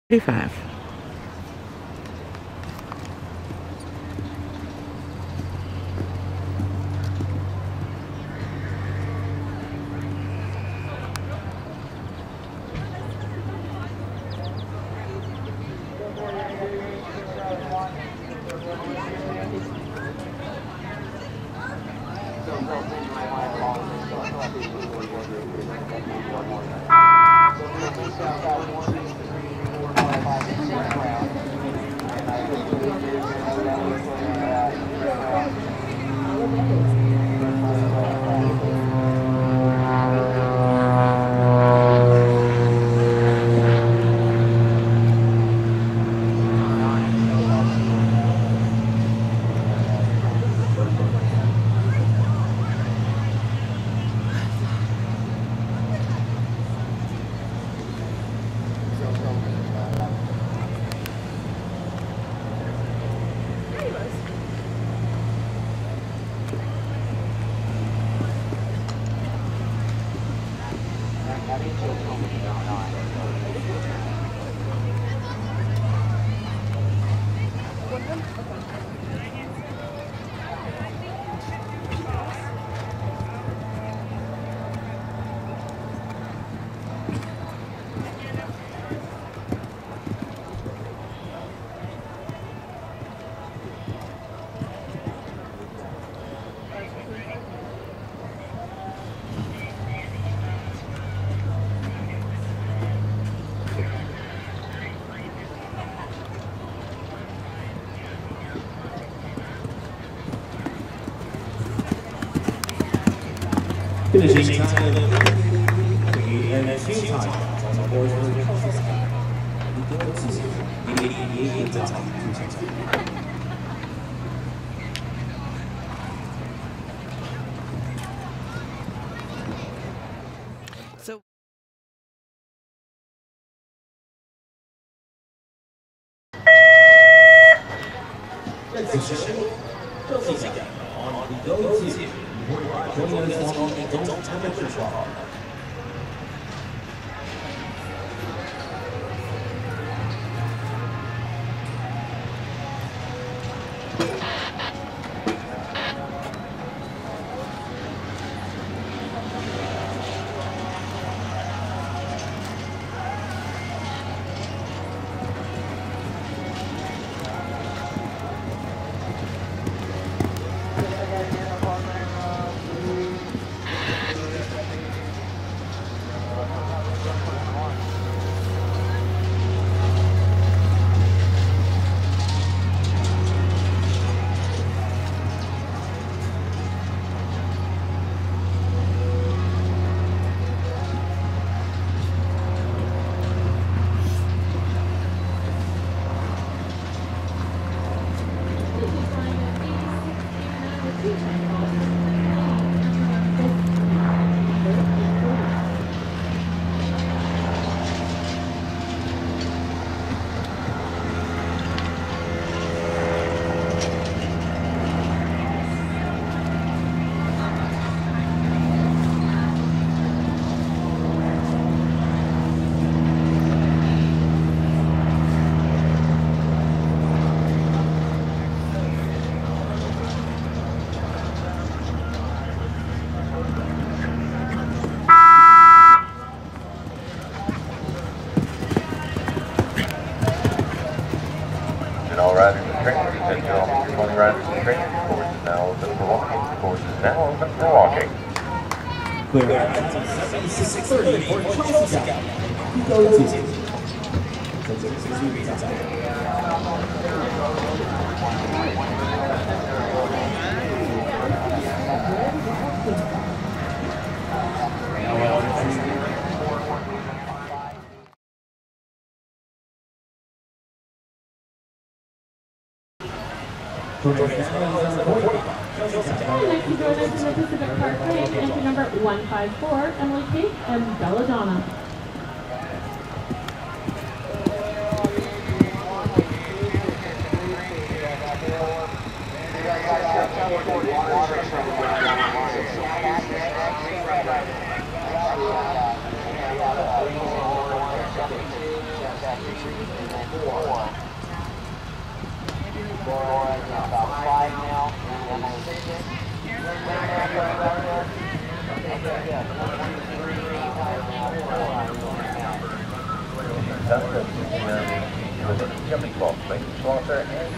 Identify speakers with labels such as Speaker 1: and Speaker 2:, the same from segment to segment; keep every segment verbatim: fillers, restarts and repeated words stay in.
Speaker 1: thirty-five.
Speaker 2: Finishing time of the and two time on the board for the eighty-eight time.
Speaker 1: So
Speaker 2: Position, Chelsea on the go-to. Joining us on the adult temperature trial.
Speaker 3: All riders and trainers, attention all twenty riders and trainers, the course is now open for walking. The course is now open for walking.
Speaker 2: Clear. seventy-six thirty for Chelsea. Go-to.
Speaker 4: Next to join us in the Pacific Parkway, entry number one five four, Emily Kate and Belladonna.
Speaker 5: Thank you.
Speaker 3: Jumping ball, Lane Schlosser and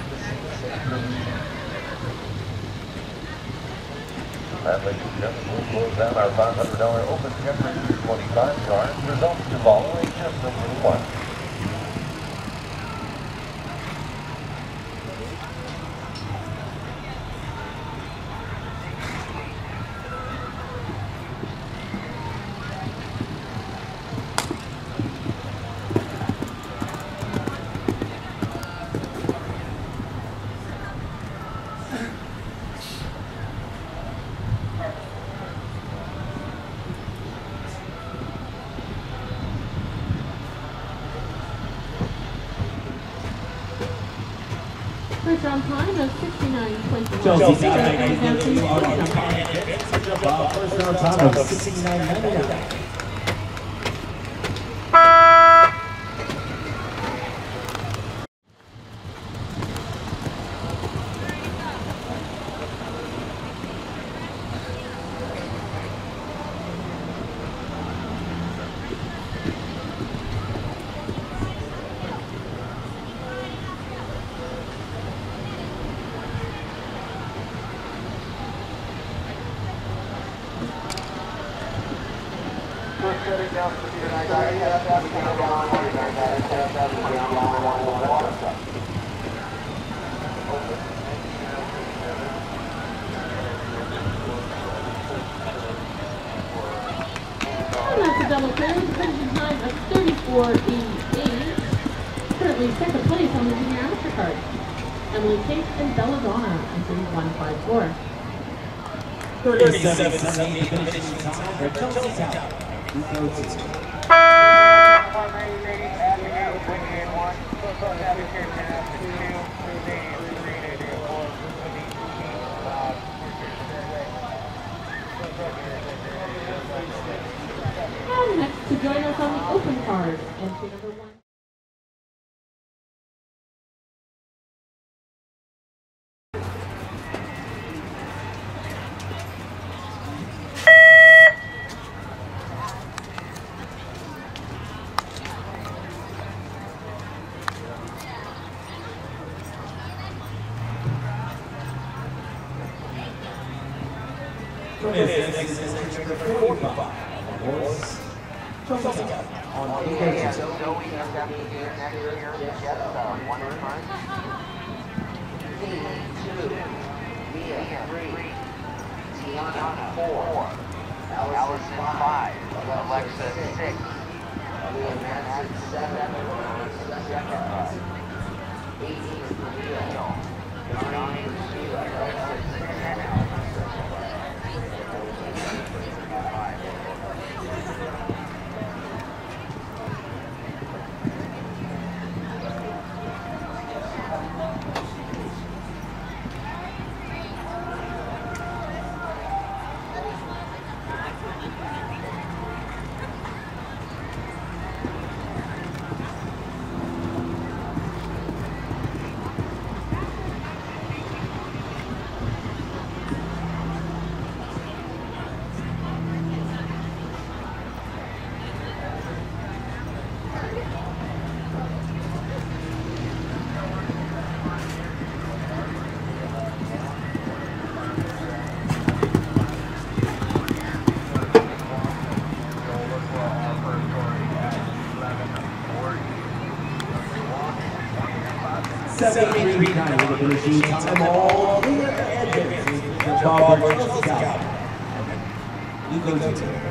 Speaker 3: that, ladies and gentlemen, will close down our five hundred dollar Open Jeopardy twenty-five card. Results to follow in just a little while.
Speaker 4: First round time of sixty-nine twenty-one.
Speaker 2: Chelsea First round time of sixty-nine ninety-nine.
Speaker 4: That's a double clear with a finishing time of thirty-four eighty-eight. Currently second place on the junior amateur card. Emily Kate and Belladonna entering one five four.
Speaker 2: thirty-seven seventy finishing time for Chelsea Town.
Speaker 4: And next to join us on the open card, entry number one.
Speaker 1: On yeah, so we have got to be here next year. Yes, uh, one front. Lee, two. Mia, three. Tiana, four. Allison, five. Alexa, six. Leah Manson, seven. Second. eighteen for Neil. nine for Sheila. Alexa, ten.
Speaker 2: seventy-three ninety with a finishing time all the way at the edges. The job for Chelsea Town. Lugo Zito.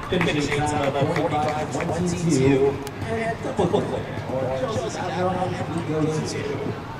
Speaker 2: Finishing time of forty-five twenty-two. And double click. Or Chelsea Admiral, we go to.